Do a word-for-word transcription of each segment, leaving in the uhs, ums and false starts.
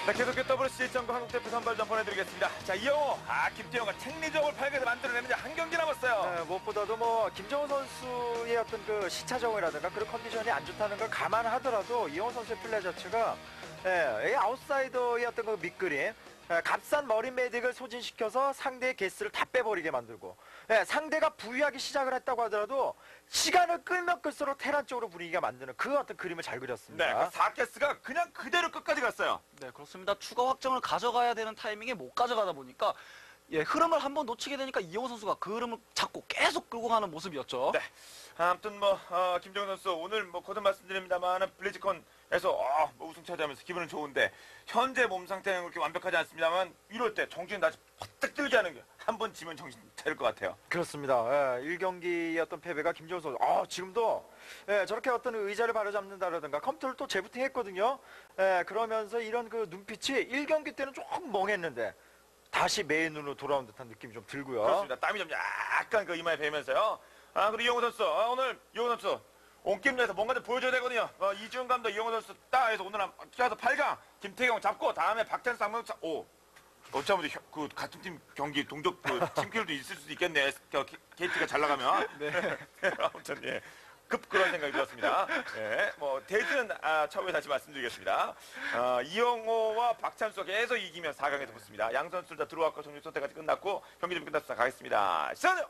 네, 계속해서 더블유씨씨 정부 한국대표 선발전 보내드리겠습니다. 자, 이영호, 아, 김태형과 tech리적을 팔에서 만들어내는데 한 경기 남았어요. 네, 무엇보다도 뭐 김정우 선수의 어떤 그 시차적이라든가 그런 컨디션이 안 좋다는 걸 감안하더라도 이영호 선수의 플레이 자체가 예, 이 아웃사이더의 어떤 그 밑그림, 예, 값싼 머리 메딕을 소진시켜서 상대의 개수를 다 빼버리게 만들고, 예, 상대가 부위하기 시작을 했다고 하더라도 시간을 끌면 끌수록 테란 쪽으로 분위기가 만드는 그 어떤 그림을 잘 그렸습니다. 네, 그 사 개스가 그냥 그대로 끝까지 갔어요. 네, 그렇습니다. 추가 확정을 가져가야 되는 타이밍에 못 가져가다 보니까 예, 흐름을 한번 놓치게 되니까 이영호 선수가 그 흐름을 잡고 계속 끌고 가는 모습이었죠. 네. 아무튼 뭐 어, 김정은 선수 오늘 뭐 거듭 말씀드립니다만 블리즈컨에서 어, 뭐 우승 차지하면서 기분은 좋은데 현재 몸 상태는 그렇게 완벽하지 않습니다만 이럴 때 정신 다시 퍼뜩 들게 하는 게 한 번 지면 정신 차릴 것 같아요. 그렇습니다. 예, 일 경기의 어떤 패배가 김정우 선수, 아, 지금도 예, 저렇게 어떤 의자를 바로잡는다라든가 컴퓨터를 또 재부팅했거든요. 예, 그러면서 이런 그 눈빛이 일 경기 때는 조금 멍했는데 다시 메인으로 돌아온 듯한 느낌이 좀 들고요. 그렇습니다. 땀이 좀 약간 그 이마에 배면서요. 아, 그리고 이영호 선수, 아, 오늘 이영호 선수 온게임 내에서 뭔가 좀 보여줘야 되거든요. 어, 이지훈 감독 이영호 선수 딱 해서 오늘 뛰어서 팔 강 김태경 잡고 다음에 박찬수 상무 오. 어쩌면 그 같은 팀 경기 동족 그 팀킬도 있을 수도 있겠네. 케이티가 잘 나가면. 네. 아무튼 예. 급 그런 생각이 들었습니다. 예. 뭐 대지는 아, 차후에 다시 말씀드리겠습니다. 어, 이영호와 박찬수가 계속 이기면 사 강에서 붙습니다. 양 선수 다 들어왔고 정규 선택까지 끝났고 경기 좀 끝났습니다. 가겠습니다. 시작하세요.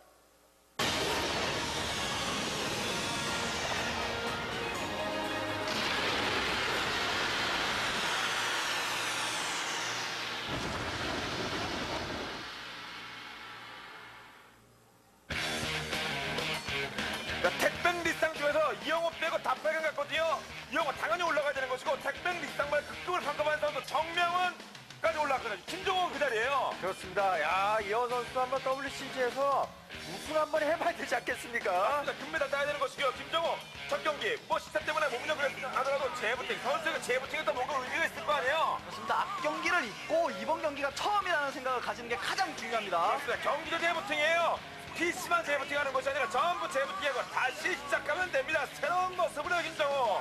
택백 리쌍 중에서 이영호 빼고 다 팔 강 갔거든요. 이영호 당연히 올라가야 되는 것이고 택백 리쌍만 극급을 판가한 선수 정명훈까지 올라갔거든요. 김종호 그 자리에요. 그렇습니다. 야, 이영호 선수 한번 더블유씨씨에서 우승 한번 해봐야 되지 않겠습니까? 맞습니다. 금메달 따야 되는 것이고요. 김정호 첫 경기 뭐 시차 때문에 몸좀 그랬으나 하더라도 재부팅 선수가 재부팅에 또 뭔가 의미가 있을 거 아니에요. 그렇습니다. 앞 경기를 잊고 이번 경기가 처음이라는 생각을 가지는 게 가장 중요합니다. 그렇습니다. 경기도 재부팅이에요. 피씨만 재부팅하는 것이 아니라 전부 재부팅하고 다시 시작하면 됩니다. 새로운 모습으로 김정호.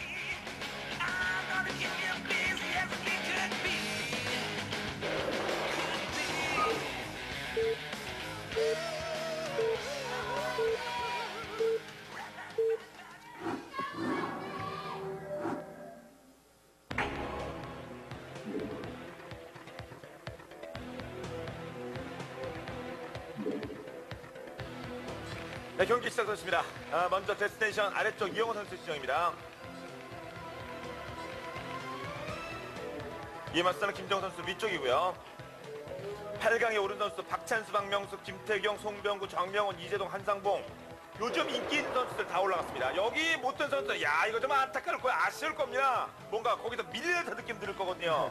네, 경기 시작됐습니다. 아, 먼저 데스티네이션 아래쪽 이영호 선수 지정입니다. 이에 맞서는 김정우 선수 위쪽이고요. 팔 강에 오른 선수 박찬수, 박명숙, 김태경, 송병구, 정명훈, 이재동, 한상봉. 요즘 인기 있는 선수들 다 올라갔습니다. 여기 못된 선수들, 야, 이거 좀 안타까울 거야. 아쉬울 겁니다. 뭔가 거기서 밀리는 듯한 느낌 들 거거든요.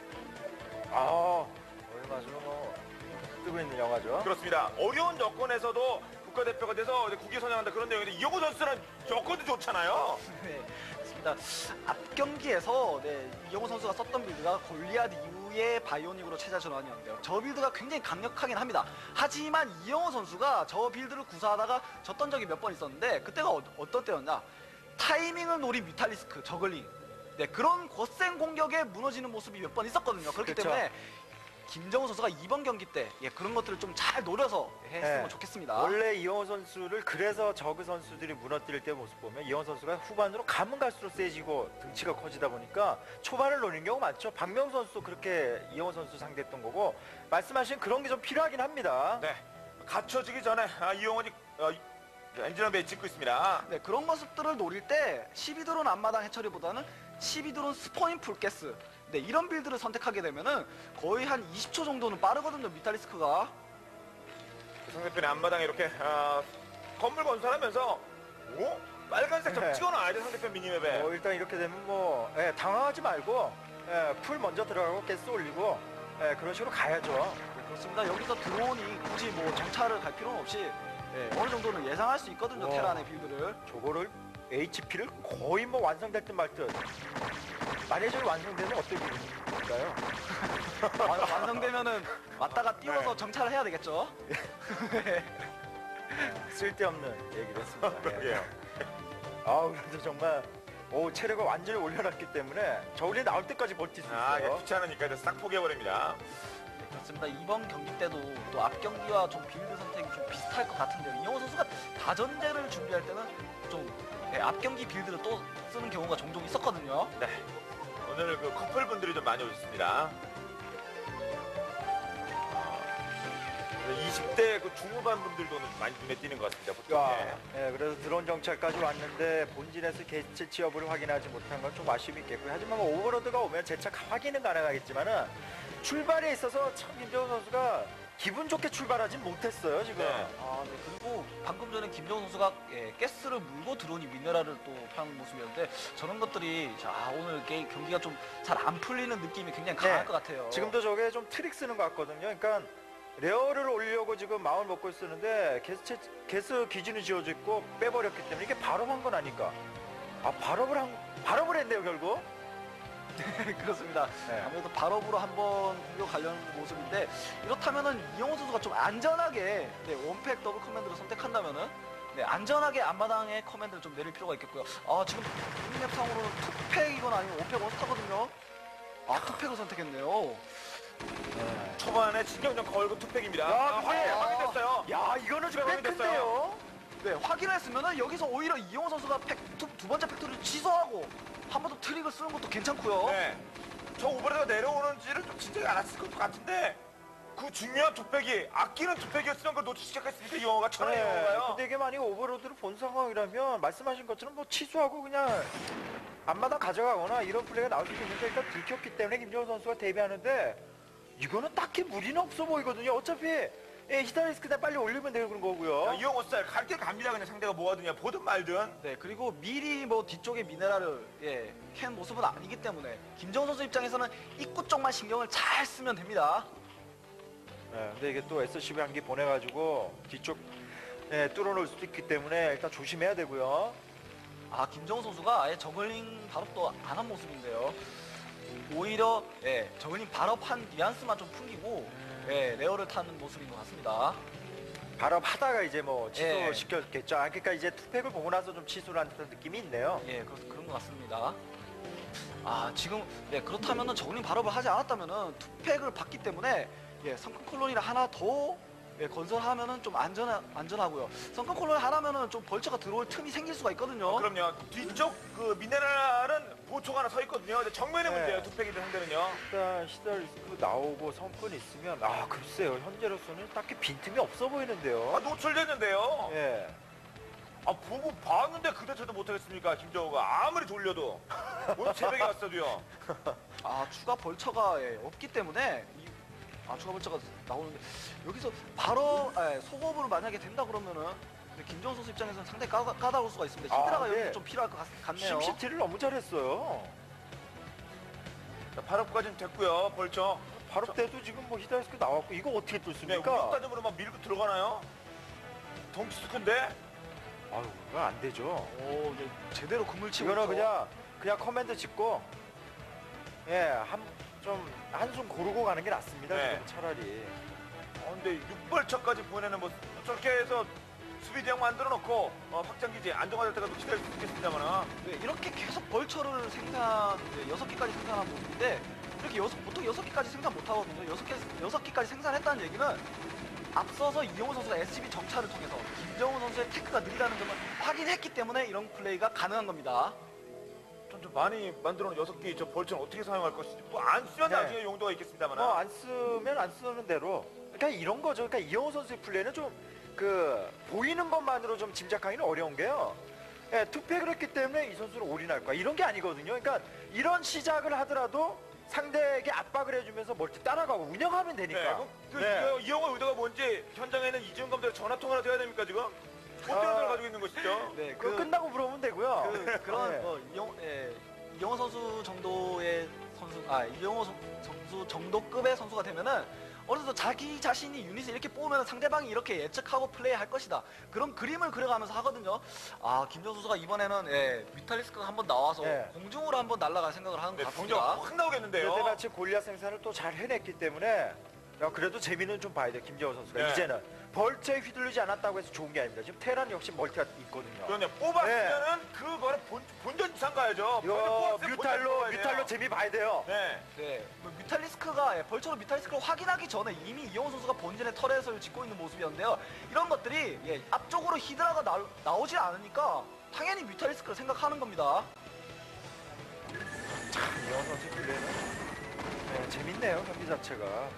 아, 얼마 전 뭐 뜨고 있는 영화죠. 그렇습니다. 어려운 여건에서도 국가대표가 돼서 국기 선양한다 그런 내용인데 이영호 선수는 여건도 좋잖아요. 네, 그렇습니다. 앞 경기에서 네, 이영호 선수가 썼던 빌드가 골리앗 이후의 바이오닉으로 체제 전환이었는데요. 저 빌드가 굉장히 강력하긴 합니다. 하지만 이영호 선수가 저 빌드를 구사하다가 졌던 적이 몇 번 있었는데 그때가 어, 어떤 때였냐? 타이밍을 노린 뮤탈리스크, 저글링. 네, 그런 거센 공격에 무너지는 모습이 몇 번 있었거든요. 그렇기 그쵸. 때문에 김정우 선수가 이번 경기 때 예, 그런 것들을 좀 잘 노려서 했으면 네. 좋겠습니다. 원래 이영호 선수를 그래서 저그 선수들이 무너뜨릴 때 모습 보면 이영호 선수가 후반으로 가면 갈수록 세지고 등치가 커지다 보니까 초반을 노리는 경우가 많죠. 박명 선수도 그렇게 이영호 선수 상대했던 거고 말씀하신 그런 게 좀 필요하긴 합니다. 네. 갖춰지기 전에 아, 이영호이 어, 엔진을 배 짓고 있습니다. 네, 그런 모습들을 노릴 때 십이 드론 앞마당 해처리보다는 십이 드론 스포인 풀가스 네, 이런 빌드를 선택하게 되면은 거의 한 이십 초 정도는 빠르거든요, 미탈리스크가. 상대편의 앞마당에 이렇게 아, 건물 건설하면서 오? 빨간색 좀 네. 찍어놔야 돼 상대편 미니맵에. 뭐 일단 이렇게 되면 뭐 예, 당황하지 말고 예, 풀 먼저 들어가고 가스 올리고 예, 그런 식으로 가야죠. 네, 그렇습니다. 여기서 드론이 굳이 뭐 정찰을 갈 필요는 없이 네, 어느 정도는 예상할 수 있거든요, 우와. 테란의 빌드를. 저거를 에이치피를 거의 뭐 완성될 듯 말 듯. 만약에 저기 완성되면 어떨 일인가요? 완- 완성되면은 왔다가 띄워서 네. 정찰을 해야 되겠죠. 쓸데없는 얘기를 했습니다. 예. 그러게요. 아우, 그래도 정말 오 체력을 완전히 올려놨기 때문에 저울이 나올 때까지 버틸 수 아, 이게 있어요. 귀찮으니까 이제 싹 포기해버립니다. 네, 그렇습니다. 이번 경기 때도 또 앞 경기와 좀 빌드 선택이 좀 비슷할 것 같은데요. 이영호 선수가 다전제를 준비할 때는 좀 네, 앞 경기 빌드를 또 쓰는 경우가 종종 있었거든요. 네. 오늘 그 커플분들이 좀 많이 오셨습니다. 이십 대 그 중후반 분들도 오늘 많이 눈에 띄는 것 같습니다. 보통. 야, 예, 그래서 드론 정찰까지 왔는데 본진에서 개체 취업을 확인하지 못한 건 좀 아쉬움이 있겠고요. 하지만 뭐 오버로드가 오면 재차 확인은 가능하겠지만은 출발에 있어서 참 김정은 선수가 기분 좋게 출발하진 못했어요 지금. 네. 아, 네. 그리고 방금 전에 김정은 선수가 예, 가스를 물고 들어오니 미네랄을 또 파는 모습이었는데 저런 것들이 자, 오늘 게, 경기가 좀 잘 안 풀리는 느낌이 굉장히 강할 네. 것 같아요. 지금도 저게 좀 트릭 쓰는 것 같거든요. 그러니까 레어를 올리려고 지금 마음을 먹고 있었는데 게스, 채, 게스 기준이 지어져 있고 빼버렸기 때문에 이게 발업한 건 아니까. 아 발업을 한 발업을 했네요 결국. 그렇습니다. 네. 아무래도 발업으로 한번 공격하려는 모습인데 이렇다면은 이영호 선수가 좀 안전하게 네, 원팩 더블 커맨드를 선택한다면은 네, 안전하게 앞마당에 커맨드를 좀 내릴 필요가 있겠고요. 아 지금 맵상으로는 투팩이거나 아니면 원팩 원스타거든요. 아 투팩을 선택했네요. 네. 초반에 신경 좀 걸고 투팩입니다. 야, 아, 근데- 확인, 확인됐어요. 야 이거는 좀 투팩이 팩트인데요. 네 확인을 했으면은 여기서 오히려 이영호 선수가 팩, 두, 두 번째 팩토리를 취소하고 한 번 더 트릭을 쓰는 것도 괜찮고요. 네. 저 오버레드가 내려오는지를 좀 진작에 알았을 것 같은데 그 중요한 투팩이 아끼는 투팩이었으면 그걸 놓치기 시작했으니까 이 영화가 천하의 네. 영화가요. 근데 이게 만약에 오버로드를 본 상황이라면 말씀하신 것처럼 뭐 취소하고 그냥 앞마당 가져가거나 이런 플레이가 나올 수도 있는데 일단 들켰기 때문에 김정은 선수가 데뷔하는데 이거는 딱히 무리는 없어 보이거든요. 어차피 예, 히다리스 그냥 빨리 올리면 되는 그런 거고요. 야, 이영호 스타일 갈 길 갑니다. 그냥 상대가 뭐 하느냐 보든 말든. 네 그리고 미리 뭐 뒤쪽에 미네랄을 예, 캔 모습은 아니기 때문에 김정은 선수 입장에서는 입구 쪽만 신경을 잘 쓰면 됩니다. 네, 근데 이게 또 에스씨비 한 개 보내가지고 뒤쪽 예, 뚫어놓을 수도 있기 때문에 일단 조심해야 되고요. 아 김정은 선수가 아예 저글링 발업도 안 한 모습인데요. 오히려 예, 저글링 발업한 뉘앙스만 좀 풍기고 예, 레어를 타는 모습인 것 같습니다. 발업하다가 이제 뭐 예. 취소시켰겠죠. 아, 그러니까 이제 투팩을 보고 나서 좀 취소를 한 듯한 느낌이 있네요. 예, 그렇, 그런 것 같습니다. 아 지금 네 그렇다면은 저글링 발업을 하지 않았다면은 투팩을 받기 때문에 예, 성큰 콜로니를 하나 더 예, 건설하면은 좀 안전 안전하고요. 성큰 콜로니 하나면은 좀 벌처가 들어올 틈이 생길 수가 있거든요. 어, 그럼요. 뒤쪽 그 미네랄은 보초가 하나 서 있거든요. 근데 정면에 네. 문제예요. 투팩이든 상대는요. 일단 히다리스크 나오고 성큰 있으면 아 글쎄요 현재로서는 딱히 빈틈이 없어 아, 보이는데요. 노출됐는데요. 예. 아 보고 봤는데 그 대처도 못하겠습니까 김정우가 아무리 돌려도 오늘 새벽에 왔어도요. 아 추가 벌처가 예, 없기 때문에 이, 아 추가 벌처가 나오는데 여기서 바로 예, 소급으로 만약에 된다 그러면은 근데 김정은 선수 입장에서는 상당히 까다, 까다로울 수가 있습니다. 아, 히드라가 네. 여기 좀 필요할 것 같, 같네요. 심시티를 너무 잘했어요. 자, 발업까지는 됐고요. 벌써. 바로 때도 지금 뭐 히다리스크 나왔고 이거 어떻게 네, 뚫습니까? 우격다짐으로 막 밀고 들어가나요? 덩치도 큰데? 아유 이건 안 되죠. 오, 네, 제대로 그물 치고 이거는 있죠. 그냥 그냥 커맨드 짓고 예한 좀 한숨 고르고 가는 게 낫습니다. 네. 지금 차라리. 어, 근데 육벌처까지 보내는 모습 저렇게 해서 수비 대형 만들어 놓고 어, 확장기지 안정화될 때까지 기다릴 수 있겠습니다만 네, 이렇게 계속 벌처를 생산 네, 여섯 개까지 생산한 모습인데 이렇게 여섯 보통 여섯 개까지 생산 못 하거든요. 여섯 개 여섯 개까지 생산했다는 얘기는 앞서서 이영호 선수가 에스씨비 정찰을 통해서 김정우 선수의 테크가 느리다는 점을 확인했기 때문에 이런 플레이가 가능한 겁니다. 좀, 좀 많이 만들어 놓은 여섯 개의 저 벌처는 어떻게 사용할 것인지 뭐 안 쓰면 네. 나중에 용도가 있겠습니다만 뭐 안 쓰면 안 쓰는 대로. 그러니까 이런 거죠. 그러니까 이영호 선수의 플레이는 좀 그 보이는 것만으로 좀 짐작하기는 어려운 게요. 예, 투팩을 했기 때문에 이 선수는 올인할 거야. 이런 게 아니거든요. 그러니까 이런 시작을 하더라도 상대에게 압박을 해주면서 멀티 따라가고 운영하면 네, 되니까. 그, 그, 네. 그 이영호 의도가 뭔지 현장에 있는 이지훈 감독의 전화 통화라도 해야 됩니까 지금? 어떤 아. 의도를 가지고 있는 것이죠? 네, 그거 끝나고 물어보면 되고요. 그, 그런 네. 뭐 이영, 예, 이영호 선수 정도의 선수, 아 이영호 선- 선수 정도급의 선수가 되면은 어느 정도 자기 자신이 유닛을 이렇게 뽑으면 상대방이 이렇게 예측하고 플레이할 것이다. 그런 그림을 그려가면서 하거든요. 아 김정 선수가 이번에는 예, 뮤탈리스크가 한번 나와서 네. 공중으로 한번 날아갈 생각을 하는 네, 것 병력 같습니다. 확 나오겠는데요. 때마치 골리앗 생산을 또 잘 해냈기 때문에 야, 그래도 재미는 좀 봐야 돼요, 김재호 선수가. 네. 이제는 벌처에 휘둘리지 않았다고 해서 좋은 게 아닙니다. 지금 테란 역시 멀티가 있거든요. 그러네 뽑았으면은 그거를 본, 본전 이상 가야죠. 이거 뽑았으면 본전 뮤탈로 뽑아야 돼요. 뮤탈로 재미 봐야 돼요. 네. 네, 뭐 뮤탈리스크가 예, 벌처로 뮤탈리스크를 확인하기 전에 이미 이영호 선수가 본진의 터렛을 짓고 있는 모습이었는데요. 이런 것들이 예, 앞쪽으로 히드라가 나, 나오지 않으니까 당연히 뮤탈리스크를 생각하는 겁니다. 이영호 선수 플레이는 네, 재밌네요, 경기 자체가.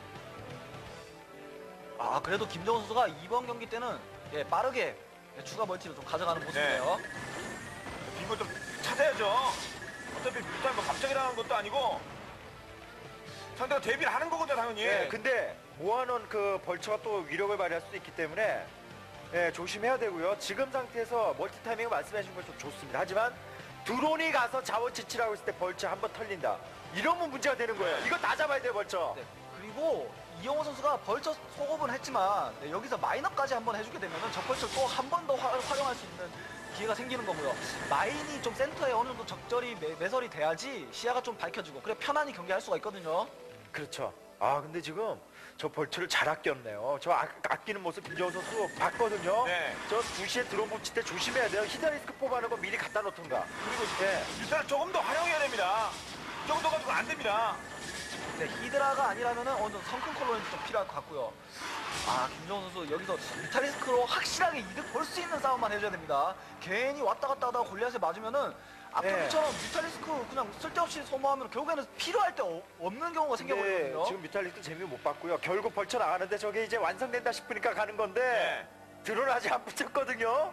아 그래도 김정은 선수가 이번 경기 때는 예, 빠르게 예, 추가 멀티를 좀 가져가는 모습이에요. 이거 좀 찾아야죠. 어차피 뮤탈 뭐 갑자기 나온 것도 아니고 상대가 데뷔를 하는 거거든요, 당연히. 예, 근데 모아놓은 그 벌처가 또 위력을 발휘할 수도 있기 때문에 예, 조심해야 되고요. 지금 상태에서 멀티 타이밍을 말씀하신 건 좀 좋습니다. 하지만 드론이 가서 자원 지치라고 했을 때 벌처 한 번 털린다. 이러면 문제가 되는 거예요. 이거 다 잡아야 돼요, 벌처. 네, 그리고 이영호 선수가 벌처 소급은 했지만 네, 여기서 마이너까지 한번 해주게 되면 저 벌처를 또 한 번 더 활용할 수 있는 기회가 생기는 거고요. 마인이 좀 센터에 어느 정도 적절히 매, 매설이 돼야지 시야가 좀 밝혀지고 그래 편안히 경기할 수가 있거든요. 그렇죠. 아 근데 지금 저 벌처를 잘 아꼈네요. 저 아, 아끼는 모습 김정우 선수 봤거든요. 네. 저 두 시에 드론 붙일 때 조심해야 돼요. 히드라리스크 뽑아놓은 거 미리 갖다 놓던가. 그리고 예. 뮤탈 조금 더 활용해야 됩니다. 이 정도 가지고 안 됩니다. 네, 히드라가 아니라면은 어느 정도 성큰 컬러는 좀 필요할 것 같고요. 아, 김정은 선수 여기서 뮤탈리스크로 확실하게 이득 볼 수 있는 싸움만 해줘야 됩니다. 괜히 왔다 갔다 하다가 골리앗에 맞으면은 앞경기처럼 뮤탈리스크 그냥 쓸데없이 소모하면 결국에는 필요할 때 어- 없는 경우가 근데 생겨버리거든요. 지금 뮤탈리스크 재미 못 봤고요. 결국 벌쳐 나가는데 저게 이제 완성된다 싶으니까 가는 건데 네. 드론 아직 안 붙였거든요.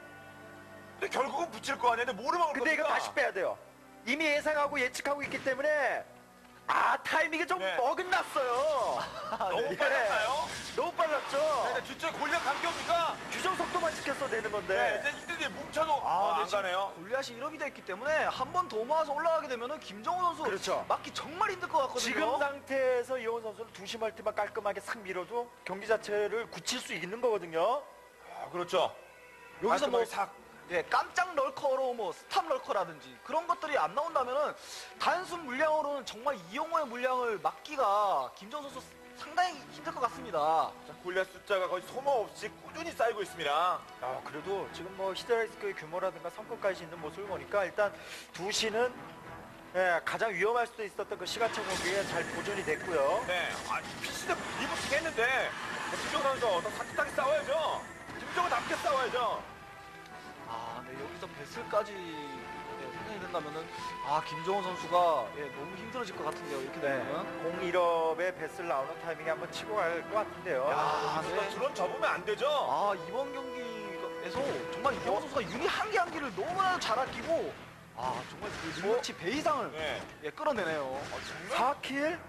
근데 결국은 붙일 거 아니에요. 근데 뭐를 막을 근데 이거 겁니까? 다시 빼야 돼요. 이미 예상하고 예측하고 있기 때문에 아 타이밍이 좀 네. 어긋났어요. 너무 예. 빨랐나요? 너무 빨랐죠. 네, 뒤쪽에 골리앗 감기옵니까? 규정 속도만 지켰어 되는 네. 건데. 이제 이들이 뭉쳐도 아, 아, 네, 안 지금 가네요. 골리앗이 일업이 됐기 때문에 한 번 더 모아서 올라가게 되면은 김정은 선수 그렇죠. 맞기 정말 힘들 것 같거든요. 지금 상태에서 이호원 선수는 두시 멀티만 깔끔하게 싹 밀어도 경기 자체를 굳힐 수 있는 거거든요. 아, 그렇죠. 여기서 뭐 깔끔하게 싹. 예, 깜짝 럴커로 뭐 스탑 럴커라든지 그런 것들이 안 나온다면은 단순 물량으로는 정말 이영호의 물량을 막기가 김정은 선수 상당히 힘들 것 같습니다. 자, 골리앗 숫자가 거의 소모 없이 꾸준히 쌓이고 있습니다. 아 그래도 지금 뭐 히드라리스크의 규모라든가 성과까지 있는 모습을 보니까 일단 두시는 예, 가장 위험할 수도 있었던 그 시가차 공격에 잘 보존이 됐고요. 네. 아, 피씨도 리부팅 했는데 김정우 선수 더 산뜻하게 싸워야죠. 김정우답게 싸워야죠. 아, 네, 여기서 베슬까지 네, 생각이 된다면은 아, 김정은 선수가 예, 너무 힘들어질 것 같은데요. 이렇게 네, 되면. 공일업에 베슬 나오는 타이밍에 한번 치고 갈 것 같은데요. 야, 여기서 네. 드론 접으면 안 되죠. 아, 이번 경기에서 정말 이영호 선수가 유닛 한 개 한 개를 너무나 잘 아끼고 아, 정말 그 능력치 배 이상을 네. 예, 끌어내네요. 아, 정말 사 킬?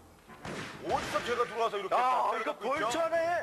어디서 제가 들어와서 이렇게 아 깜짝이야 이거 갖고 있죠? 벌처네.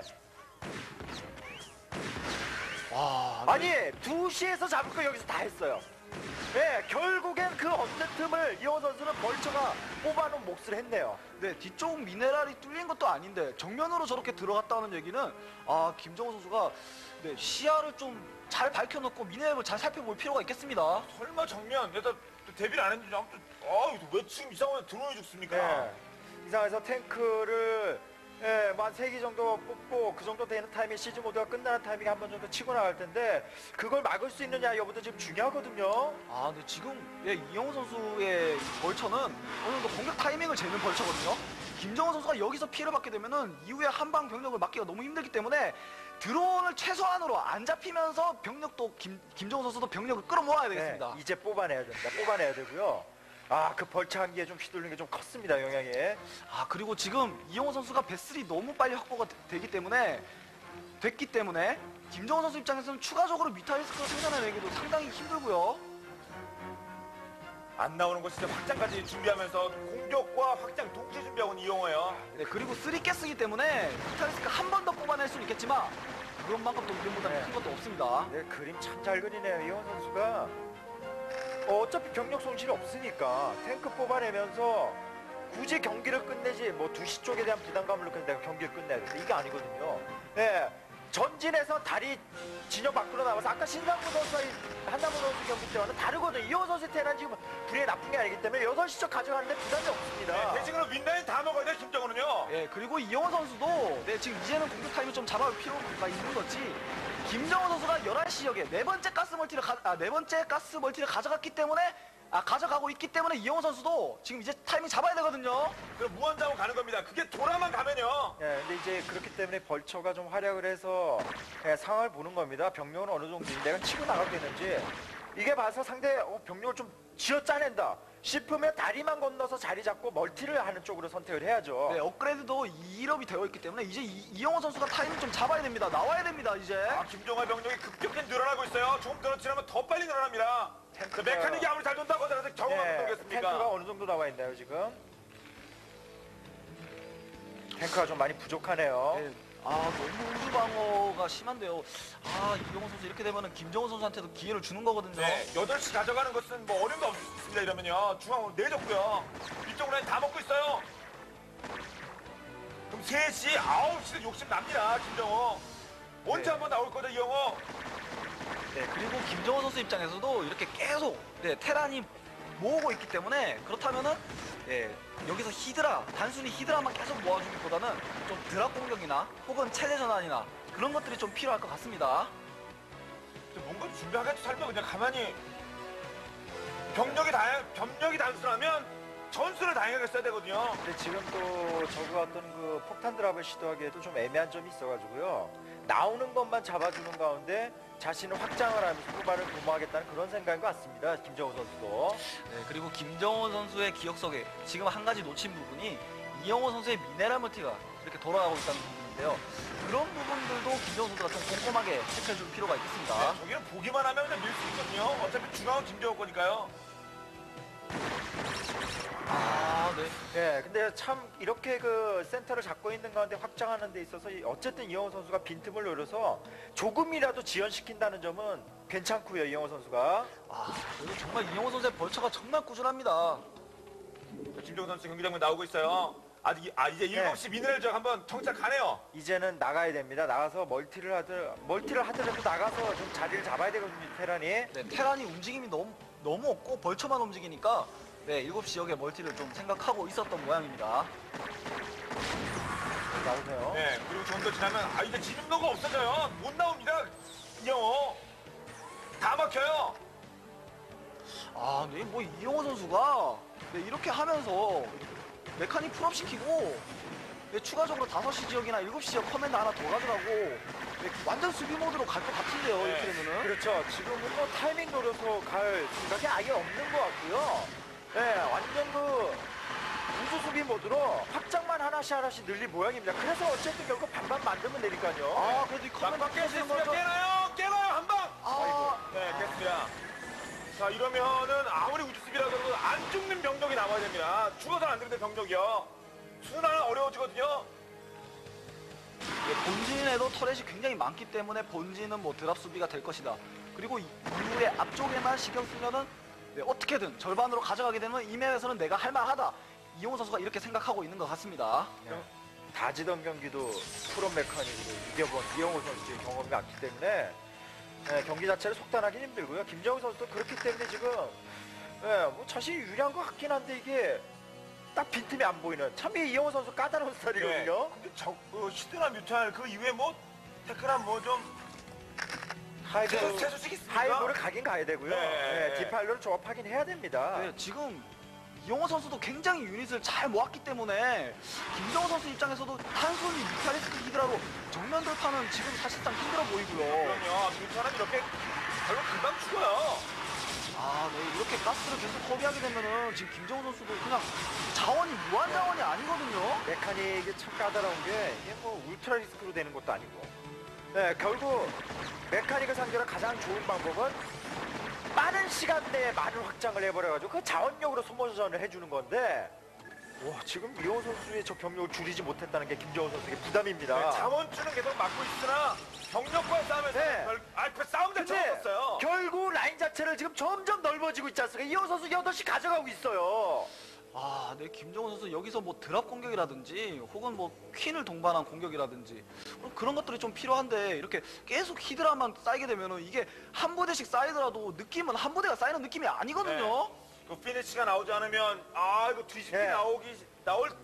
와, 아니 두 시에서 잡을 거 여기서 다 했어요. 네, 결국엔 그 없는 틈을 이호 선수는 벌처가 뽑아놓은 몫을 했네요. 네, 뒤쪽 미네랄이 뚫린 것도 아닌데 정면으로 저렇게 들어갔다는 얘기는 아, 김정은 선수가 네, 시야를 좀 잘 밝혀놓고 미네랄을 잘 살펴볼 필요가 있겠습니다. 설마 정면 내가 또 데뷔를 안 했는지 아무튼 아 이거 왜 지금 이상하게 드론이 죽습니까? 네. 이상해서 탱크를 예, 뭐한 세 기 정도 뽑고 그 정도 되는 타이밍 시즌 모드가 끝나는 타이밍에 한 번 정도 치고 나갈 텐데 그걸 막을 수 있느냐 여부도 지금 중요하거든요. 아, 근데 지금 예, 이영호 선수의 이 벌처는 어느 정도 공격 타이밍을 재는 벌처거든요. 김정은 선수가 여기서 피해를 받게 되면은 이후에 한방 병력을 막기가 너무 힘들기 때문에 드론을 최소한으로 안 잡히면서 병력도 김, 김정은 선수도 병력을 끌어모아야 되겠습니다. 네, 이제 뽑아내야 됩니다. 뽑아내야 되고요. 아, 그 벌처 한 개에 좀 휘둘리는 게 좀 컸습니다, 영향이. 아, 그리고 지금 이영호 선수가 배슬이 너무 빨리 확보가 되- 되기 때문에 됐기 때문에 김정은 선수 입장에서는 추가적으로 뮤탈리스크를 생산해내기도 상당히 힘들고요. 안 나오는 거 진짜 확장까지 준비하면서 공격과 확장 동시에 준비하고 있는 이영호예요. 네, 그리고 쓰리 가스기 때문에 뮤탈리스크 한 번 더 뽑아낼 수는 있겠지만 그것만큼 또 이름보다 네. 큰 것도 없습니다. 네, 그림 참 잘 그리네요, 이원 선수가. 어, 어차피 병력 손실이 없으니까 탱크 뽑아내면서 굳이 경기를 끝내지 뭐 두시 쪽에 대한 부담감을 느껴서 내가 경기를 끝내야 돼. 이게 아니거든요. 네, 전진해서 다리 진영 밖으로 나와서 아까 신상무 선수와 이 한남우 선수 경기 때와는 다르거든요. 이원 선수 테란 지금 불에 나쁜 게 아니기 때문에 여섯 시 쪽 가져가는데 부담이 없습니다. 네, 대신으로 윈라인 다 다 먹어야 돼, 김정은은요. 예, 그리고 이영호 선수도 네, 지금 이제는 공격 타임을 좀 잡아올 필요가 있는 거지. 김정은 선수가 열한 시 지역에 네 번째 가스 멀티를 가, 아, 네 번째 가스 멀티를 가져갔기 때문에 아, 가져가고 있기 때문에 이영호 선수도 지금 이제 타이밍 잡아야 되거든요. 그럼 무한자원 가는 겁니다. 그게 돌아만 가면요. 예, 근데 이제 그렇기 때문에 벌처가 좀 활약을 해서 예, 상황을 보는 겁니다. 병력은 어느 정도 내가 치고 나가겠는지 이게 봐서 상대 어, 병력을 좀 쥐어 짜낸다 싶으면 다리만 건너서 자리 잡고 멀티를 하는 쪽으로 선택을 해야죠. 네, 업그레이드도 이 럽이 되어 있기 때문에 이제 이, 이영호 선수가 타이밍 좀 잡아야 됩니다. 나와야 됩니다, 이제. 아, 김정은 병력이 급격히 늘어나고 있어요. 조금 더 지나면 더 빨리 늘어납니다. 그 탱크가- 메카닉이 아무리 잘 돈다고 하더라도 경험을 예, 모르겠습니까? 탱크가 어느 정도 나와 있나요 지금? 탱크가 좀 많이 부족하네요. 네. 아, 너무 우주 방어가 심한데요. 아, 이영호 선수 이렇게 되면은 김정은 선수한테도 기회를 주는 거거든요. 네, 여덟 시 가져가는 것은 뭐 어려움도 없습니다. 이러면요. 중앙으로 내줬고요. 이쪽 라인 다 먹고 있어요. 그럼 세 시, 아홉 시도 욕심 납니다. 김정호. 언제 네. 한번 나올 거죠, 이영호? 네, 그리고 김정은 선수 입장에서도 이렇게 계속 네, 테란이 모으고 있기 때문에 그렇다면은 네, 여기서 히드라, 단순히 히드라만 계속 모아주기보다는 좀 드랍 공격이나 혹은 체제 전환이나 그런 것들이 좀 필요할 것 같습니다. 좀 뭔가 준비하겠지 살면 그냥 가만히 병력이 다 병력이 단순하면 전술을 다양하게 써야 되거든요. 근데 지금 또 저거 어떤 그 폭탄 드랍을 시도하기에도 좀 애매한 점이 있어가지고요. 나오는 것만 잡아주는 가운데 자신은 확장을 하면서 후발을 도모하겠다는 그런 생각인 것 같습니다. 김정우 선수도. 네, 그리고 김정은 선수의 기억 속에 지금 한 가지 놓친 부분이 이영호 선수의 미네랄 멀티가 이렇게 돌아가고 있다는 부분인데요. 그런 부분들도 김정은 선수가 좀 꼼꼼하게 체크해줄 필요가 있겠습니다. 네, 저기는 보기만 하면 그냥 밀 수 있거든요. 어차피 중앙은 김정호 거니까요. 아, 네. 예, 근데 참 이렇게 그 센터를 잡고 있는 가운데 확장하는 데 있어서 이- 어쨌든 이영호 선수가 빈틈을 노려서 조금이라도 지연시킨다는 점은 괜찮고요. 이영호 선수가. 아, 그리고 정말 이영호 선수의 벌처가 정말 꾸준합니다. 김정호 선수 경기 장면 나오고 있어요. 아직 아 이제 네. 일곱 시 미네랄 저 한번 정착하네요. 이제는 나가야 됩니다. 나가서 멀티를 하더 멀티를 하더라도 나가서 좀 자리를 잡아야 되거든요. 테란이. 네, 테란이 움직임이 너무 너무 없고 벌처만 움직이니까 네, 일곱 시 지역의 멀티를 좀 생각하고 있었던 모양입니다. 나오세요. 네, 그리고 좀 더 지나면 아 이제 진입로가 없어져요. 못 나옵니다. 이영호 다 막혀요. 아, 네, 뭐 이영호 선수가 네, 이렇게 하면서 메카닉 풀업 시키고 네, 추가적으로 다섯 시 지역이나 일곱 시 지역 커맨드 하나 더 가져가고 네, 완전 수비 모드로 갈 것 같은데요. 네. 이렇게 되면은. 그렇죠. 지금은 뭐 타이밍 노려서 갈 생각이 아예 없는 것 같고요. 네, 완전 그 우주 수비 모드로 확장만 하나씩 하나씩 늘린 모양입니다. 그래서 어쨌든 결국 반반 만들면 되니까요. 아, 그래도 이 커맨드 막방 깰 수 는 있으면 깨나요? 깨나요 한 방. 아, 네, 깼습니다. 자 이러면은 아무리 우주 수비라도 안 죽는 병력이 남아야 됩니다. 죽어서 안 되는데 병력이요. 순환은 어려워지거든요. 예, 본진에도 터렛이 굉장히 많기 때문에 본진은 뭐 드랍 수비가 될 것이다. 그리고 이- 이후에 앞쪽에만 신경 쓰면은 네, 어떻게든 절반으로 가져가게 되면 이 맵에서는 내가 할만하다. 이용호 선수가 이렇게 생각하고 있는 것 같습니다. 네. 다지던 경기도 프로 메카닉으로 이겨본 이영호 선수의 경험이 많기 때문에 네, 경기 자체를 속단하기 힘들고요. 김정우 선수도 그렇기 때문에 지금 네, 뭐 자신이 유리한 것 같긴 한데 이게 딱 빈틈이 안 보이는 참 이 이영호 선수 까다로운 스타일이거든요. 네. 근데 저 그, 히드나 뮤탈 그 이후에 뭐 테크나 뭐좀 하이브, 최소 최소씩 있습니까? 하이브를 가긴 가야 되고요. 네. 네, 디팔로를 조합하긴 해야 됩니다. 네, 지금 이용호 선수도 굉장히 유닛을 잘 모았기 때문에 김정호 선수 입장에서도 단순히 뮤탈리스크 히드라로 정면 돌파는 지금 사실상 힘들어 보이고요. 그럼요. 뮤탈은 이렇게 결국 금방 죽어요. 아, 네, 이렇게 가스를 계속 허비하게 되면은 지금 김정호 선수도 그냥 자원이 무한 자원이 아니거든요. 메카닉이 참 까다로운 게 이게 뭐 울트라 리스크로 되는 것도 아니고 네, 결국 메카닉을 상대로 가장 좋은 방법은 빠른 시간 내에 많은 확장을 해버려가지고 그 자원력으로 소모전을 해주는 건데 와 지금 이호 선수의 저 병력을 줄이지 못했다는 게 김정우 선수에게 부담입니다. 네, 자원줄은 계속 막고 있으나 병력과 싸움에서 네. 별, 아, 그 싸움 자체가 근데 없었어요. 결국 라인 자체를 지금 점점 넓어지고 있지 않습니까? 이호 선수 여덟 시 가져가고 있어요. 아, 네, 김정호 선수 여기서 뭐 드랍 공격이라든지 혹은 뭐 퀸을 동반한 공격이라든지 뭐 그런 것들이 좀 필요한데 이렇게 계속 히드라만 쌓이게 되면은 이게 한 부대씩 쌓이더라도 느낌은 한 부대가 쌓이는 느낌이 아니거든요. 그 피니시가 나오지 않으면 아 이거 뒤집기 네. 나오기 나올 듯도 뭐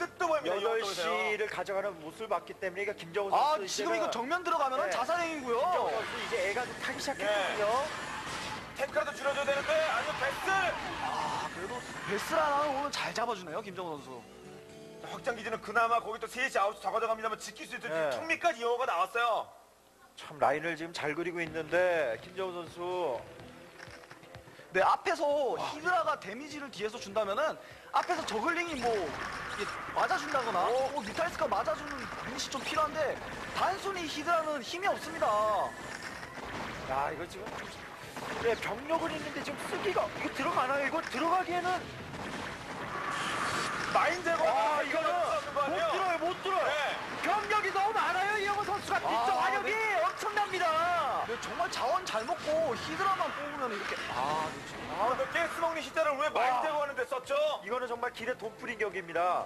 갑니다. 여덟 이쪽에서요. 시를 가져가는 모습을 봤기 때문에 그러니까 김정우 아 선수 지금 이제는- 이거 정면 들어가면 네. 자살행위고요. 김정우 선수 이제 애가 좀 타기 시작했거든요. 탱크라도 줄여줘야 되는데 아니면 베스 아 그래도 베스라는 오늘 잘 잡아주네요 김정우 선수. 확장 기지는 그나마 거기 또 세 시 아홉 시 더 가져갑니다만 지킬 수 있도록 네. 지금 청미까지 이용호가 나왔어요. 참 라인을 지금 잘 그리고 있는데 김정우 선수 네 앞에서 히드라가 데미지를 뒤에서 준다면은 앞에서 저글링이 뭐 이게 맞아준다거나 뭐 뮤탈리스크가 맞아주는 유닛이 좀 필요한데 단순히 히드라는 힘이 없습니다. 야 이거 지금 네, 병력은 있는데 지금 쓰기가 이거 들어가나요? 이거 들어가기에는 마인 제거. 아 이거는 못 아니에요? 들어요 못 들어요. 네. 병력이 너무 많아요 이영호 선수가 뒤쪽 아, 화력이 엄청납니다. 네, 정말 자원 잘 먹고 히드라만 뽑으면 이렇게 아 네, 지금 아, 그 가스 먹는 시자를 왜 마인 와. 제거하는데 썼죠? 이거는 정말 길에 돈 뿌린 격입니다.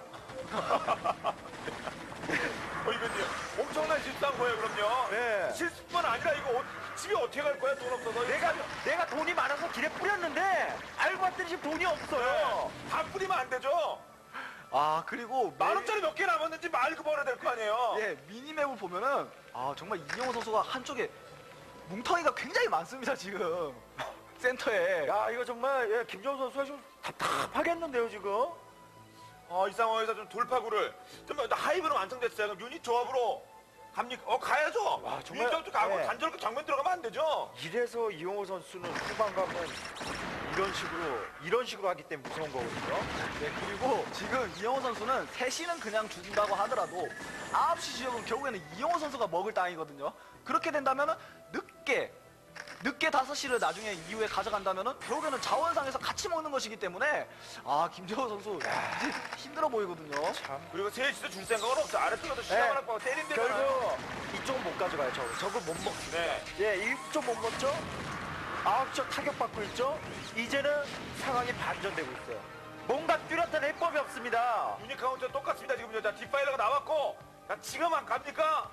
어, 이거 이제 엄청난 실수한 거예요, 그럼요. 네. 실수뿐 아니라 이거 어, 집에 어떻게 갈 거야, 돈 없어서. 내가 내가 돈이 많아서 길에 뿌렸는데 알고 봤더니 지금 돈이 없어요. 네. 다 뿌리면 안 되죠? 아 그리고 만 매- 원짜리 몇 개 남았는지 말고 벌어야 될 거 아니에요? 예 미니맵을 보면은 아 정말 이영호 선수가 한쪽에 뭉텅이가 굉장히 많습니다 지금 센터에. 야 이거 정말 예, 김정우 선수가 좀 답답하겠는데요 지금. 어, 이 상황에서 좀 돌파구를. 좀 하이브는 완성됐어요. 그럼 유닛 조합으로 갑니까? 어, 가야죠. 와, 정말- 유닛 조합도 가고 네. 단절로 정면 들어가면 안 되죠? 이래서 이용호 선수는 후반 가면 이런 식으로 이런 식으로 하기 때문에 무서운 거거든요. 네, 그리고 지금 이영호 선수는 세 시는 그냥 준다고 하더라도 아홉 시 지역은 결국에는 이영호 선수가 먹을 땅이거든요. 그렇게 된다면은 늦게 늦게 다섯 시를 나중에 이후에 가져간다면은 결국에는 자원상에서 같이 먹는 것이기 때문에 아 김정호 선수 이제 힘들어 보이거든요. 참. 그리고 세 시도 줄 생각은 없어. 아래쪽에도 시간 네. 하나 고 때린 데잖아요. 결국 이쪽은 못 가져가요. 저 저거 못 먹습니다. 네. 예, 이쪽 못 먹죠. 아홉 쪽 타격받고 있죠. 이제는 상황이 반전되고 있어요. 뭔가 뚜렷한 해법이 없습니다. 유닛 카운트 똑같습니다. 지금 자 디파일러가 나왔고. 자, 지금 안 갑니까?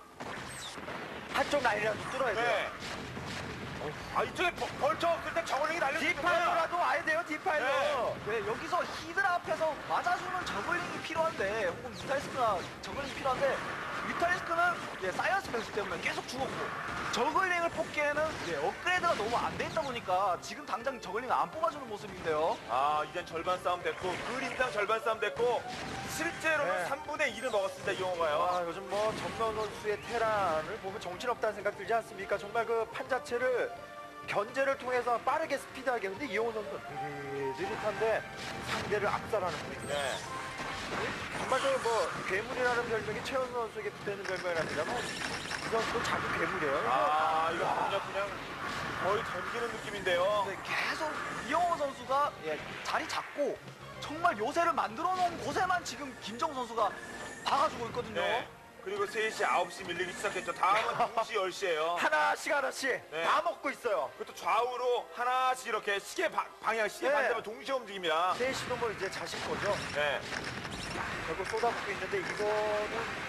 한쪽 라인이라도 뚫어야 돼요. 네. 아, 이쪽에 벌- 벌쳐 없을 때 정원링이 날려주는 거야. 디파일러라도 와야 돼요. 디파일러. 네. 네, 여기서 히드라 앞에서 맞아주는 저글링이 필요한데 혹은 뮤탈리스크나 저글링이 필요한데 뮤탈리스크는 예, 사이언스 변수 때문에 계속 죽었고 저글링을 뽑기에는 예, 업그레이드가 너무 안 돼 있다 보니까 지금 당장 저글링을 안 뽑아주는 모습인데요. 아, 이젠 절반 싸움 됐고, 그림상 절반 싸움 됐고, 실제로는 네. 삼분의 일을 먹었습니다, 이용호가요. 아, 요즘 뭐 정면 선수의 테란을 보면 정신없다는 생각 들지 않습니까? 정말 그 판 자체를 견제를 통해서 빠르게 스피드하게. 근데 이용호 선수는 느릿느릿한데 상대를 압살하는 분위기입니다. 네. 정말 그 뭐 괴물이라는 별명이 최현 선수에게 붙어있는 별명이랍니다만 이 선수도 자기 괴물이에요. 아, 이거 그냥, 그냥 거의 던지는 느낌인데요. 네, 계속 이영호 선수가 예, 자리 잡고 정말 요새를 만들어 놓은 곳에만 지금 김정우 선수가 박아주고 있거든요. 네. 그리고 세 시, 아홉 시 밀리기 시작했죠. 다음은 두 시, 열 시예요. 하나씩 하나씩 네. 다 먹고 있어요. 그것도 좌우로 하나씩 이렇게 시계 바- 방향, 시계 네. 반대로 동시에 움직입니다. 세 시도 뭐 이제 자신 거죠. 네. 결국 쏟아붓고 있는데 이거는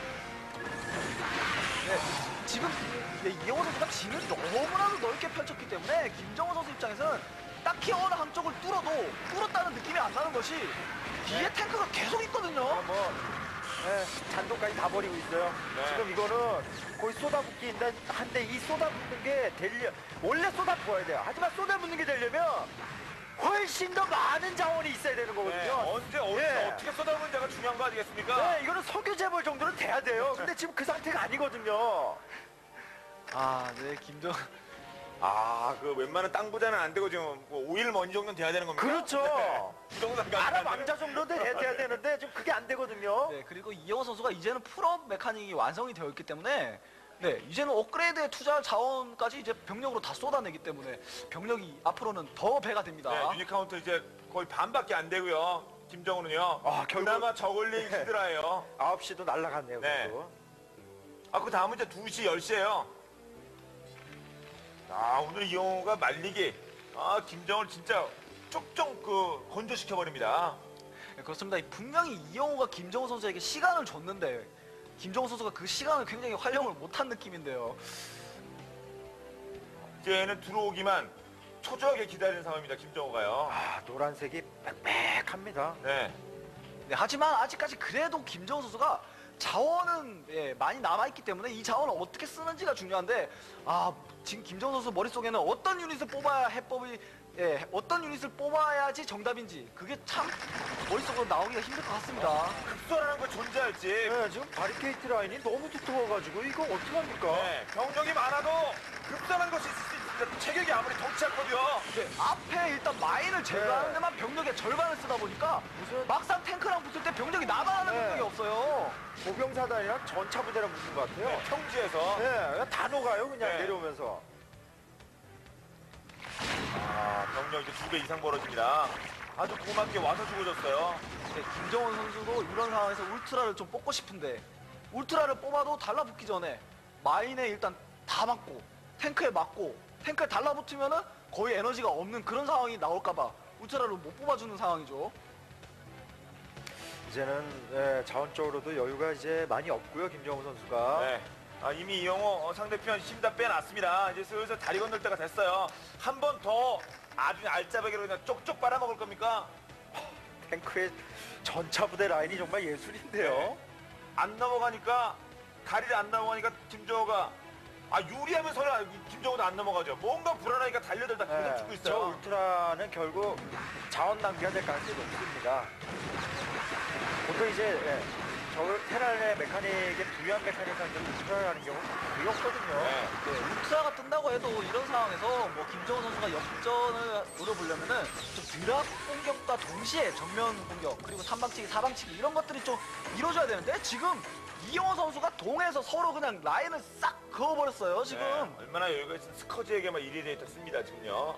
네, 지금 네, 이영호 선수가 진을 너무나도 넓게 펼쳤기 때문에 김정호 선수 입장에서는 딱히 어느 한쪽을 뚫어도 뚫었다는 느낌이 안 나는 것이 뒤에 탱크가 계속 있거든요. 어, 뭐 예, 잔도까지 다 버리고 있어요. 네. 지금 이거는 거의 쏟아붓기인데 한데 이 쏟아붓는 게 되려 원래 쏟아부어야 돼요. 하지만 쏟아붓는 게 되려면 훨씬 더 많은 자원이 있어야 되는 네. 거거든요. 언제, 어디서 예. 어떻게 쏟아부는지가 중요한 거 아니겠습니까? 네, 이거는 석유 재벌 정도는 돼야 돼요. 근데 지금 그 상태가 아니거든요. 아, 네, 김정. 아, 그 웬만한 땅 부자는 안 되고 지금 뭐 오일 머니 정도는 돼야 되는 겁니다. 그렇죠. 부동산 아랍 왕자 정도는 돼야, 돼야 되는데 지금 그게 안 되거든요. 네, 그리고 이영호 선수가 이제는 풀업 메카닉이 완성이 되어 있기 때문에 네, 이제는 업그레이드에 투자할 자원까지 이제 병력으로 다 쏟아내기 때문에 병력이 앞으로는 더 배가 됩니다. 네, 유닛 카운트 이제 거의 반밖에 안 되고요. 김정우는요. 아, 결국- 그나마 저글링 네. 히드라예요. 아홉 시도 날아갔네요. 네. 그래도. 아, 그 다음은 이제 두 시, 열 시예요. 아, 오늘 이영호가 말리기. 아, 김정을 진짜 쪽쪽 그 건조시켜버립니다. 네, 그렇습니다. 분명히 이영호가 김정우 선수에게 시간을 줬는데 김정우 선수가 그 시간을 굉장히 활용을 못한 느낌인데요. 이제는 들어오기만 초조하게 기다리는 상황입니다. 김정우가요. 아, 노란색이 빽빽합니다. 네. 네, 하지만 아직까지 그래도 김정우 선수가 자원은 예, 많이 남아있기 때문에 이 자원을 어떻게 쓰는지가 중요한데 아 지금 김정우 선수 머릿속에는 어떤 유닛을 뽑아야 해법이 예, 어떤 유닛을 뽑아야지 정답인지 그게 참 머릿속으로 나오기가 힘들 것 같습니다. 급소라는 거 존재할지. 네, 지금 바리케이트 라인이 너무 두터워가지고 이거 어떡합니까? 네, 병력이 많아도 급선한 것이 있을 수 있습니다. 체격이 아무리 덩치 않거든요. 네, 앞에 일단 마인을 제거하는 네. 데만 병력의 절반을 쓰다 보니까 무슨 막상 탱크랑 붙을 때 병력이 나가는 네. 병력이 없어요. 보병사단이랑 전차 부대랑 붙는 것 같아요. 네, 평지에서. 네, 그냥 다 녹아요 그냥 네. 내려오면서. 아, 병력 이제 두 배 이상 벌어집니다. 아주 고맙게 와서 죽어줬어요. 네, 김정원 선수도 이런 상황에서 울트라를 좀 뽑고 싶은데 울트라를 뽑아도 달라붙기 전에 마인에 일단 다 맞고 탱크에 맞고 탱크에 달라붙으면은 거의 에너지가 없는 그런 상황이 나올까봐 울트라를 못 뽑아주는 상황이죠. 이제는 네, 자원적으로도 여유가 이제 많이 없고요 김정우 선수가. 네. 아, 이미 이영호 어, 상대편 힘 다 빼놨습니다. 이제 슬슬 다리 건널 때가 됐어요. 한 번 더 아주 알짜배기로 그냥 쪽쪽 빨아먹을 겁니까? 탱크의 전차 부대 라인이 정말 예술인데요. 네. 안 넘어가니까 다리를 안 넘어가니까 김정호가 아 유리하면서는 김정호도 안 넘어가죠. 뭔가 불안하니까 달려들다 계속 네, 죽고 저 있어요. 울트라는 결국 자원 낭비가 될 가능성이 높습니다. 보통 이제 예, 저 테란의 메카닉에 부유한 메카닉 상대로 울트라를 하는 경우 거의 없거든요. 네. 네, 울트라가 뜬다고 해도 이런 상황에서 뭐 김정우 선수가 역전을 노려보려면은 좀 드랍 공격과 동시에 정면 공격 그리고 삼방치기, 사방치기 이런 것들이 좀 이루어져야 되는데 지금 이영호 선수가 동에서 서로 그냥 라인을 싹 그어버렸어요 지금. 네, 얼마나 여유가 있으면 스커지에게만 일일이 씁니다 지금요.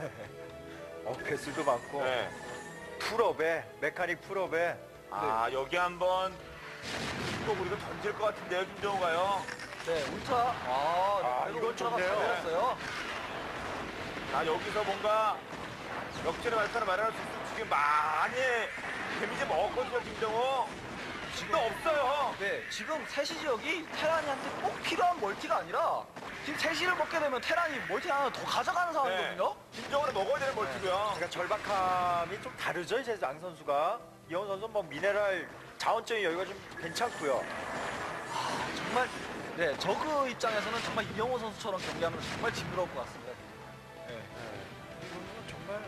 어, 배슬도 많고 네. 풀업에 메카닉 풀업에 아 여기 한번 또 우리가 던질 것 같은데요 김정호가요. 네, 울트라. 아, 아, 그래도 이건 울트라가 좋네요. 잘 내렸어요. 아 여기서 뭔가 역전의 발판을 마련할 수 있으면 지금 많이 데미지 먹었거든요 김정호. 지금 없어요. 네, 지금 세시 지역이 테란이한테 꼭 필요한 멀티가 아니라 지금 세시를 먹게 되면 테란이 멀티 하나 더 가져가는 상황이거든요. 김정호는 먹어야 되는 멀티고요. 그러니까 절박함이 좀 다르죠 이제 양 선수가. 이영호 선수는 뭐 미네랄 자원적인 여유가 좀 괜찮고요. 정말 네, 저그 입장에서는 정말 이영호 선수처럼 경기하면 정말 징그러울 것 같습니다. 네. 이거는 정말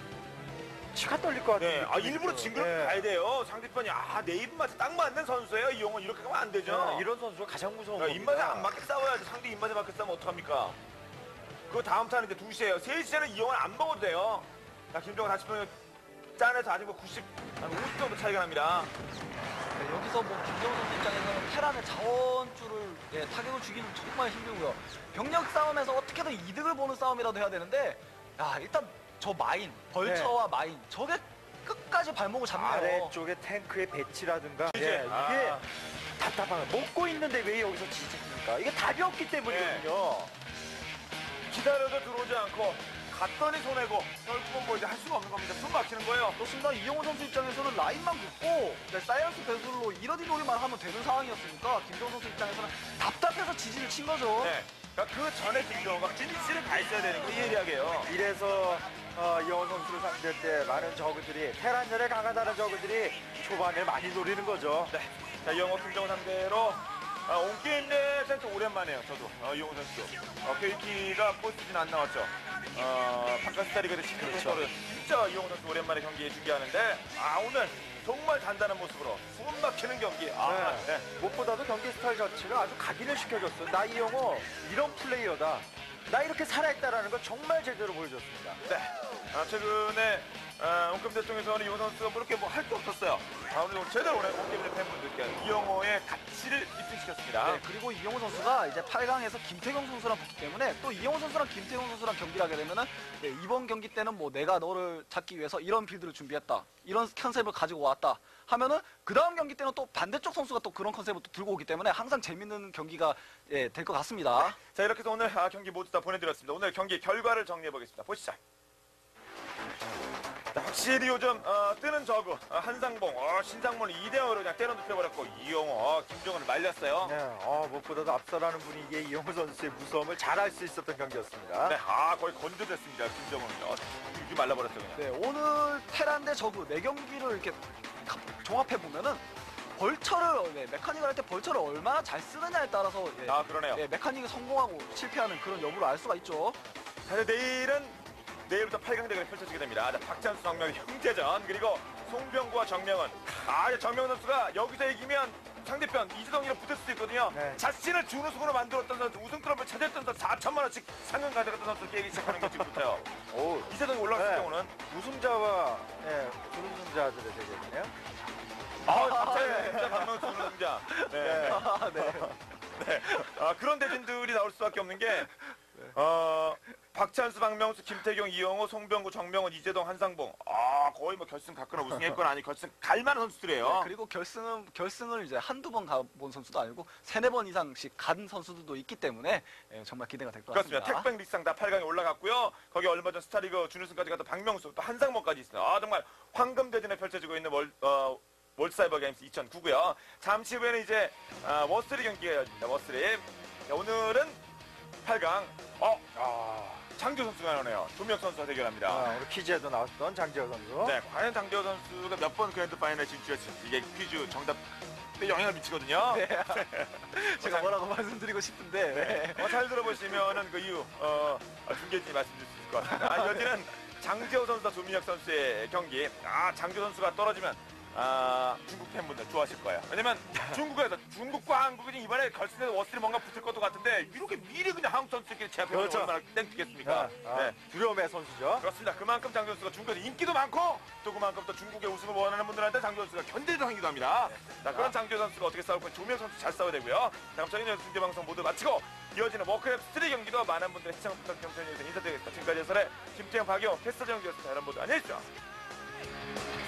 치가 떨릴 것 같은 네, 아 느낌이 일부러 들어요. 징그럽게 네. 가야 돼요. 상대편이 아 내 입맛에 딱 맞는 선수예요. 이 영호 이렇게 가면 안 되죠. 네, 이런 선수가 가장 무서운 야, 겁니다. 입맛에 안 맞게 싸워야지. 상대 입맛에 맞게 싸우면 어떡합니까? 그 다음 타는 이제 두 시에요. 세 시에는 이 영호는 안 먹어도 돼요. 자, 김정호 다시 보면 짠에서 아직 뭐 구십, 한 오십 정도 차이가 납니다. 네, 여기서 뭐 김정우 선수 입장에서는 테란의 자원줄을 네, 타격을 주기는 정말 힘들고요. 병력 싸움에서 어떻게든 이득을 보는 싸움이라도 해야 되는데 야 일단 저 마인, 벌처와 마인 저게 끝까지 발목을 잡네요. 아래쪽에 탱크의 배치라든가 이제, 예, 이게 아. 답답한 거예요. 먹고 있는데 왜 여기서 지지입니까? 이게 답이 없기 때문이거든요. 기다려도 들어오지 않고 갔더니 손해고 결국은 뭐 이제 할 수가 없는 겁니다. 숨 막히는 거예요. 그렇습니다. 이영호 선수 입장에서는 라인만 긋고 네, 사이언스 배술로 이러디 놀이만 하면 되는 상황이었으니까 김정우 선수 입장에서는 답답해서 지지를 친 거죠. 네. 그러니까 그 전에 김정호가 진실을 다 있어야 되는 거 예리하게요. 이래서 어, 이영호 선수를 상대할 때 많은 저그들이 테란전에 강하다는 저그들이 초반에 많이 노리는 거죠. 네. 자, 이영호 김정호 상대로 아, 온게임 내 센터 오랜만에요. 저도 어, 이영호 선수. 어, 케이키가 포스트진 안 나왔죠. 어, 바깥스타리가 십 년 그렇죠. 정도 진짜 이영호 선수 오랜만에 경기에 중계하는데 아 오늘 정말 단단한 모습으로 숨 막히는 경기. 아, 네. 네. 무엇보다도 경기 스타일 자체가 아주 각인을 시켜줬어요. 나 이영호 이런 플레이어다. 나 이렇게 살아있다라는 걸 정말 제대로 보여줬습니다. 네. 아, 최근에 아, 온게임 대통에서는 이영호 선수가 그렇게 뭐 할 게 없었어요. 아, 오늘 제대로 오늘 온게임 대 팬분들께 이영호의 가치를 입증시켰습니다. 네, 그리고 이영호 선수가 이제 팔 강에서 김태경 선수랑 붙기 때문에 또 이영호 선수랑 김태경 선수랑 경기를 하게 되면은 네, 이번 경기 때는 뭐 내가 너를 잡기 위해서 이런 빌드를 준비했다. 이런 컨셉을 가지고 왔다. 하면은 그 다음 경기 때는 또 반대쪽 선수가 또 그런 컨셉을 또 들고 오기 때문에 항상 재밌는 경기가 예, 될 것 같습니다. 자, 이렇게 해서 오늘 아, 경기 모두 다 보내드렸습니다. 오늘 경기 결과를 정리해 보겠습니다. 보시죠. 자, 확실히 요즘 어, 뜨는 저그 어, 한상봉, 어, 신상문을 이 대 영으로 그냥 때려 눕혀버렸고 이영호, 어, 김종원을 말렸어요. 네, 어, 무엇보다도 앞서라는 분위기에 이영호 선수의 무서움을 잘 알 수 있었던 경기였습니다. 네, 아 거의 건조됐습니다. 김종원은요. 이게 말라버렸어요 그냥. 네, 오늘 테란 대 저그 네 경기를 이렇게 종합해 보면은 벌처를 네, 메카닉을 할 때 벌처를 얼마나 잘 쓰느냐에 따라서 예, 아, 그러네요. 예, 메카닉이 성공하고 실패하는 그런 여부를 알 수가 있죠. 사실 내일은 내일부터 팔 강 대결이 펼쳐지게 됩니다. 자, 박찬수 정명의 형제전 그리고 송병구와 정명은 아 정명은 선수가 여기서 이기면 상대편 이재동이랑 붙을 수도 있거든요. 네. 자신을 준우승으로 만들었던 선수, 우승 트럼프를 찾았던 선수, 사천만 원씩 상금 가져갔던 선수 깨기 시작하는 게 지금부터요. 오, 이재동이 올라갔을 네. 경우는 우승자와 예, 준우승자들의 대결이네요. 아 갑자기 진짜 박명수 우승자. 네. 아, 네. 네. 아, 그런 대진들이 나올 수밖에 없는 게 어, 박찬수, 박명수, 김태경, 이영호, 송병구, 정명훈, 이재동, 한상봉. 아 거의 뭐 결승 갔거나 우승했거나 아니 결승 갈 만한 선수들이에요. 네, 그리고 결승은 결승을 이제 한두 번 가본 선수도 아니고 세네 번 이상씩 간 선수들도 있기 때문에 예, 정말 기대가 될 것 그렇습니다. 같습니다. 택백 리쌍 다 팔 강에 올라갔고요. 거기 얼마 전 스타리그 준우승까지 갔던 박명수, 또 한상봉까지 있어요. 아 정말 황금 대진에 펼쳐지고 있는 월, 어, 월사이버 게임스 이천구고요. 잠시 후에는 이제 어, 워스리 경기가 열립니다. 워스리. 자, 오늘은 팔 강. 어, 아, 장지호 선수가 나오네요. 조미혁 선수와 대결합니다. 아, 우리 퀴즈에도 나왔던 장지호 선수. 네, 과연 장지호 선수가 몇 번 그랜드 파이널에 진출했을지 이게 퀴즈 정답에 영향을 미치거든요. 네. 제가 뭐라고 말씀드리고 싶은데 네. 어, 잘 들어보시면은 그 이유 어, 아, 중계진이 말씀드릴 수 있을 것 같습니다. 아, 여기는 장지호 선수와 조민혁 선수의 경기. 아, 장지호 선수가 떨어지면 아, 중국 팬분들 좋아하실 거예요. 왜냐면 중국에서 중국과 한국이 이번에 결승에서 워스리 뭔가 붙을 것도 같은데 이렇게 미리 그냥 한국 선수들끼리 제압해서 그렇죠. 얼마나 땡기겠습니까? 아, 네. 두려움의 선수죠. 그렇습니다. 그만큼 장지호 선수가 중국에서 인기도 많고 또 그만큼 또 중국의 우승을 원하는 분들한테 장지호 선수가 견제당하기도 합니다. 자, 그런 장지호 선수가 어떻게 싸울 건지 조명 선수 잘 싸워야 되고요. 자, 그럼 저희는 중계 방송 모두 마치고 이어지는 워크래프트 삼 경기도 많은 분들의 시청 부탁 경선에서 인사드리겠습니다. 지금까지 해설의 김태형, 박용, 캐스터 정규였습니다. 여러분 모두 안녕히 계십시오.